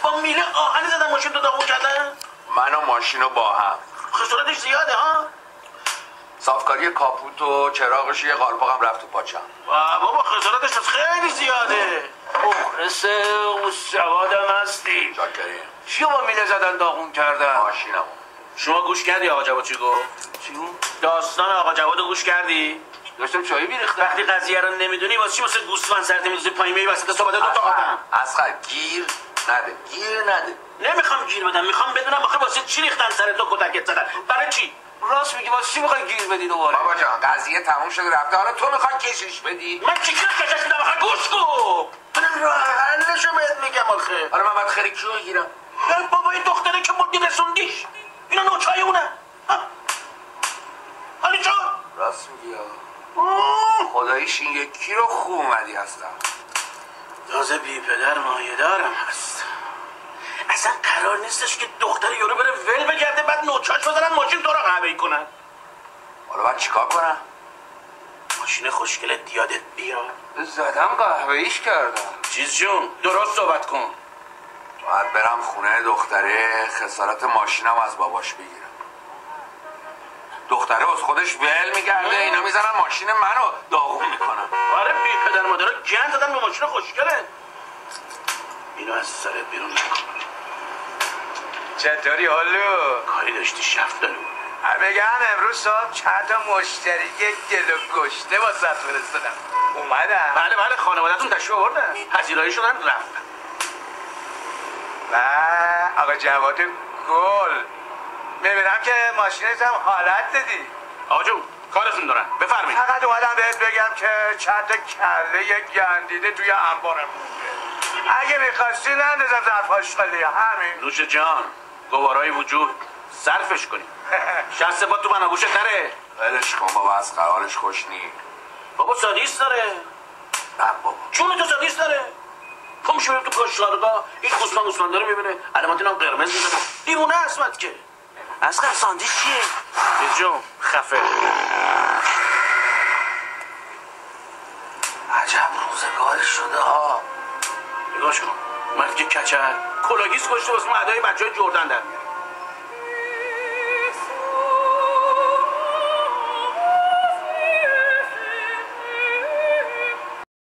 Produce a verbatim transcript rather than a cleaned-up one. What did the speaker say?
با میله آهنی زدن ماشین تو داغون کردن؟ من و ماشینو با هم. خسارتش زیاده ها؟ صافکاری کاپوت و چراغش یه قالپاقم رفت تو پاچم. بابا خسارتش خیلی زیاده. مخلص اوست جوادم هستی. شاکریم. چیو با میله زدن داغون کردن؟ ماشینمو. شما گوش کردی آقا جواد چی گفت؟ چی گفت؟ داستان آقا جوادو گوش کردی؟ داشتم چایی میریختم. وقتی قضیه رو نمیدونی واسه چی واسه گوسفند سرت میذاری پایین میای وسط صحبت دو تا آدم؟ اسخر گیر نده. گیر نده. نمیخوام گیر بدم، میخوام بدونم آخه واسه چی ریختن سر تو کتکت زدن؟ برای چی؟ راست میگی واسه چی میخوای گیر بدی دوباره؟ بابا جان قضیه تموم شده رفته، حالا تو میخوای کشش بدی؟ من چی کار کشش میدم آخه گوش کن. من راه حلشو بهت میگم آخه. حالا من باید خیلی کیو بگیرم؟ بابا این دختره که بردی رسوندیش. اینا نوچای اونه. حالی چون؟ راست میگی خداییش این یکی رو خوب اومدی هستم. تازه بی پدر مایه دارم هست. اصلا قرار نیستش که دختر یورو بره ول بگرده بعد نوچاش بزنن ماشین تو رو قهوه‌ای کنن. حالا باید چیکار کنم؟ ماشین خوشگلت یادت بیاد. زدم قهوه‌ایش کردم. چیز جون درست صحبت کن. باید برم خونه دختره خسارت ماشینم از باباش بگیرم. دختره از خودش ول میگرده اینا میزنن ماشین منو داغون میکنن. آره بی پدر مادرها گند زدن به ماشین خوشگله. اینو از سرت بیرون نکن. چطوری هلو؟ کاری داشتی شفتالو؟ بگم امروز صبح چند تا مشتری یک کیلو گشته واسه فرستادم اومدم. بله بله خانوادتون تشریف آوردن، پذیرایی شدن رفتن. و آقا جواد گل میبینم که ماشینت هم حالت دادی. آقا جون کارتون دارن بفرمایید. فقط اومدم بهت بگم که چند تا کله گندیده توی انبارم مونده، اگه میخواستی نندازم ظرف آشغالی. همین نوش جان گوارای وجود صرفش کنی. شست با تو بناگوشه تره. ولش کن بابا از قرارش خوش نی. بابا سادیست داره. نه بابا چون تو سادیست داره. خب میشه بریم تو کاشتارگاه این گوسفند گوسفنده رو میبینه علامت اینم قرمز میزنه دیوونه اسمت که. اصلا ساندیش چیه؟ چیز جون خفه. عجب روزگاری شده ها. نگاش کن مرد که کچل کلاگیس کشته واسه معدای بچه های جردن در میاره.